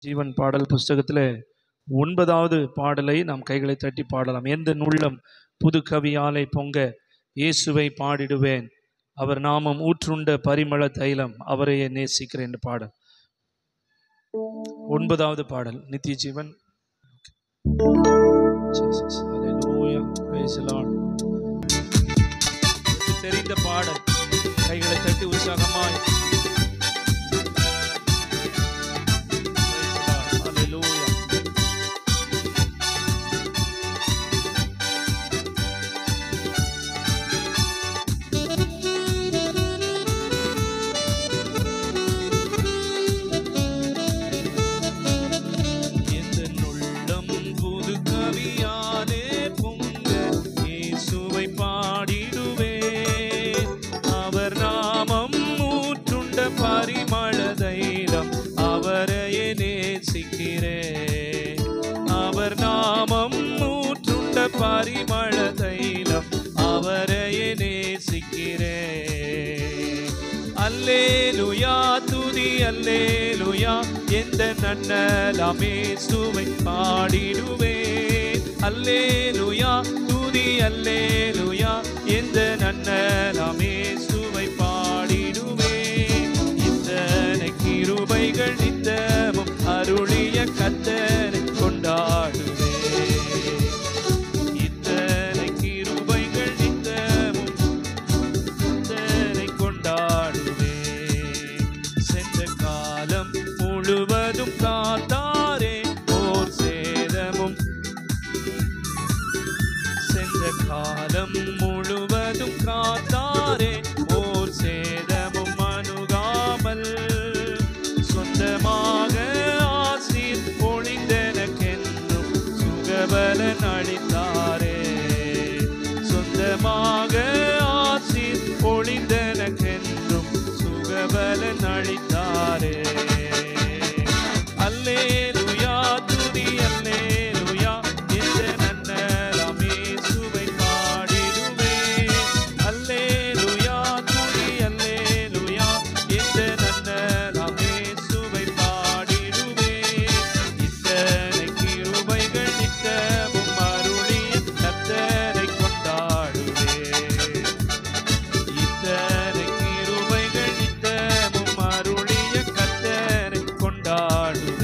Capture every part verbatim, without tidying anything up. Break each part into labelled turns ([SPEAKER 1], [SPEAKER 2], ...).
[SPEAKER 1] ஜீவன் பாடல் புஸ்தகத்தில் ஒன்பதாவது பாடலை நாம் கைகளை தட்டி பாடலாம். எந்த உள்ளம் புது கவியாலை பொங்க இயேசுவை பாடிடுவேன், அவர் நாமம் ஊற்றுண்ட பரிமள தைலம், அவரையே நேசிக்கிறேன் என்று பாடல். ஒன்பதாவது பாடல் நித்திய ஜீவன். தெரிந்த பாடல், கைகளை தட்டி உற்சாகமாய் அவர் நாமம் ஊற்றுண்ட பரிமள தைலம், அவரையே நேசிக்கிறேன். அல்லேலூயா துதி அல்லேலூயா, எந்த நன்னலாம் இயேசுவை பாடிடுவேன். அல்லேலூயா துதி அல்லேலூயா, எந்த நன்னலாம் இயேசுவை பாடிடுவேன். இத்தனை கிருபைகள் நித்தமும் அருளிய கர்த்தரை கொண்டாடுவேன். இத்தனை கிருபைகள் நித்தமும் கர்த்தரை கொண்டாடுவேன். சென்ற காலம் முழுவதும் காத்தாரே, ஓர் சேதமும் சென்ற காலம் முழுவதும் காத்தாரே, ஓர் சேதமும் அணுகாமல் சொந்தமாக ஆசீர் பொழிந்தனக்கென்றும் சுகபலன் அளித்தாரே. சொந்தமாக ஆசீர் பொழிந்தனக்கென்றும் சுகபலன் அளித்தாரே. அல்லேலூயா துதி அல்லேலூயா, எந்த நன்னலாம் இயேசுவை பாடிடுவேன். அல்லேலூயா துதி அல்லேலூயா, எந்த நன்னலாம் இயேசுவை பாடிடுவேன். இத்தனை கிருபைகள் நித்தமும் அருளிய கர்த்தரை கொண்டாடுவேன். இத்தனை கிருபைகள் நித்தமும் அருளிய கர்த்தரை கொண்டாடுவேன்.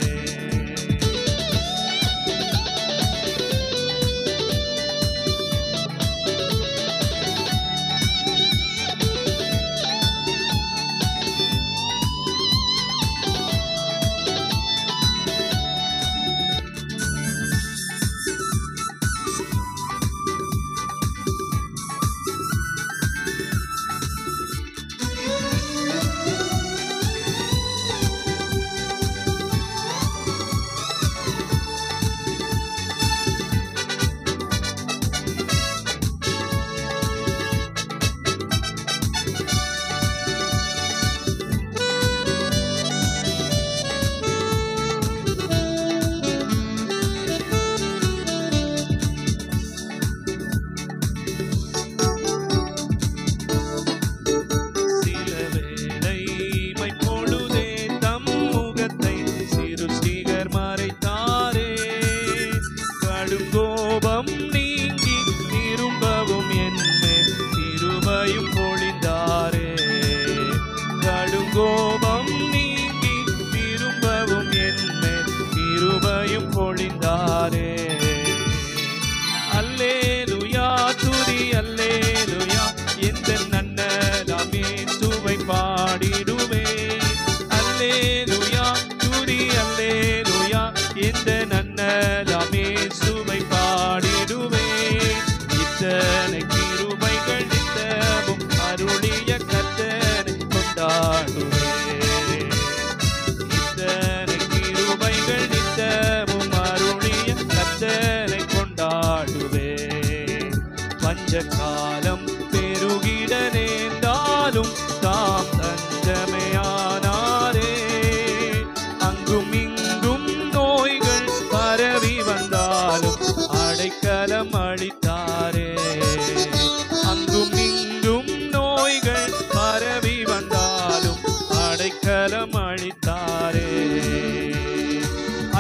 [SPEAKER 1] கோபம் நீங்கி திரும்பவும் என்ன கிருபையும் பொழிந்தாரே. அல்லேலூயா துதி அல்லேலூயா, எந்த நன்னலாம் இயேசுவை பாடிடுவேன். அல்லேலூயா துதி அல்லேலூயா,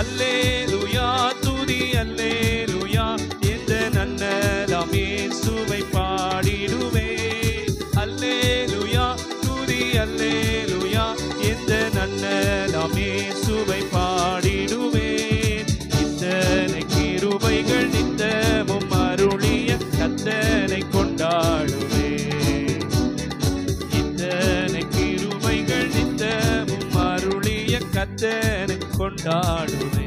[SPEAKER 1] அல்லேலூயா துதி அல்லேலூயா எந்த நன்னலாம் இயேசுவை பாடிடுவே. அல்லேலூயா துதி அல்லேலூயா எந்த நன்னலாம் இயேசுவை பாடிடுவேன். இத்தனை கிருபைகள் நித்தமும் அருளிய கர்த்தரை கொண்டாடுவேன். இத்தனை கிருபைகள் நித்தமும் அருளிய கர்த்தரை கொண்டாடுவேன்.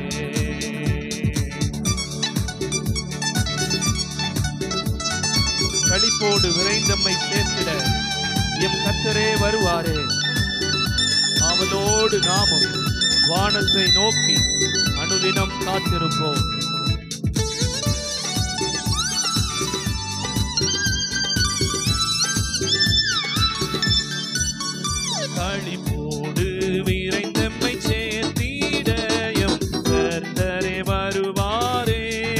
[SPEAKER 1] களிப்போடு விரைந்தம்மை சேர்த்திட எம் கர்த்தரே வருவாரே. அவளோடு நாமும் வானத்தை நோக்கி அனுதினம் காத்திருப்போம். களிப்போடு விரைந்தம்மை சேர்த்திட எம் கர்த்தரே வருவாரே.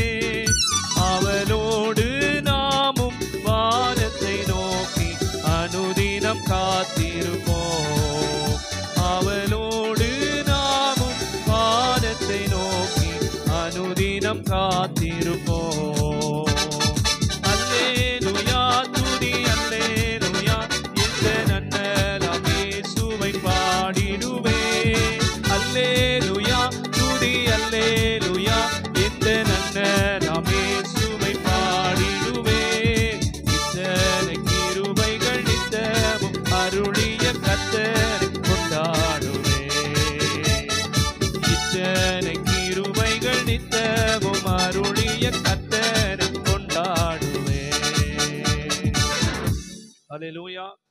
[SPEAKER 1] அவளோடு நாமும் வானத்தை நோக்கி அனுதினம் காத்திருப்போம். அவளோடு நாமும் வானத்தை நோக்கி அனுதினம் காத்திருப்போம். அல்லேலூயா துதி அல்லேலூயா எந்த நன்னலாம் இயேசுவை பாடிடுவே. அல்லேலூயா துதி அல்லேலூயா எந்த நன்னலாம் இயேசுவை பாடிடுவே. இத்தனை கிருபைகள் நித்தமும் அருளிய கர்த்தரை கொண்டாடுவே. இத்தனை கிருபைகள் நித்தமும் அருளிய கர்த்தரை கொண்டாடுவே. அல்லேலூயா.